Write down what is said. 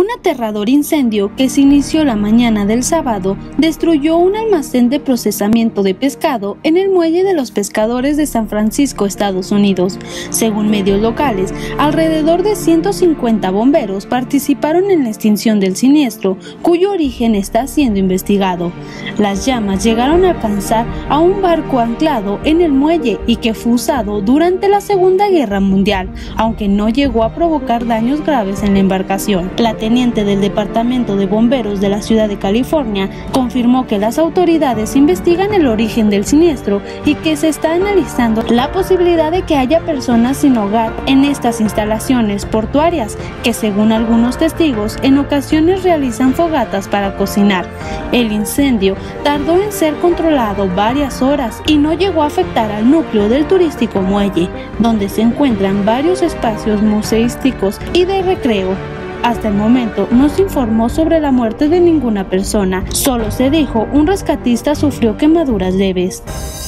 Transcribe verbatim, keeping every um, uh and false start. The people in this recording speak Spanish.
Un aterrador incendio que se inició la mañana del sábado destruyó un almacén de procesamiento de pescado en el muelle de los pescadores de San Francisco, Estados Unidos. Según medios locales, alrededor de ciento cincuenta bomberos participaron en la extinción del siniestro, cuyo origen está siendo investigado. Las llamas llegaron a alcanzar a un barco anclado en el muelle y que fue usado durante la Segunda Guerra Mundial, aunque no llegó a provocar daños graves en la embarcación. La teniente del Departamento de Bomberos de la ciudad de California confirmó que las autoridades investigan el origen del siniestro y que se está analizando la posibilidad de que haya personas sin hogar en estas instalaciones portuarias, que según algunos testigos en ocasiones realizan fogatas para cocinar. El incendio tardó en ser controlado varias horas y no llegó a afectar al núcleo del turístico muelle, donde se encuentran varios espacios museísticos y de recreo. Hasta el momento no se informó sobre la muerte de ninguna persona, solo se dijo un rescatista sufrió quemaduras leves.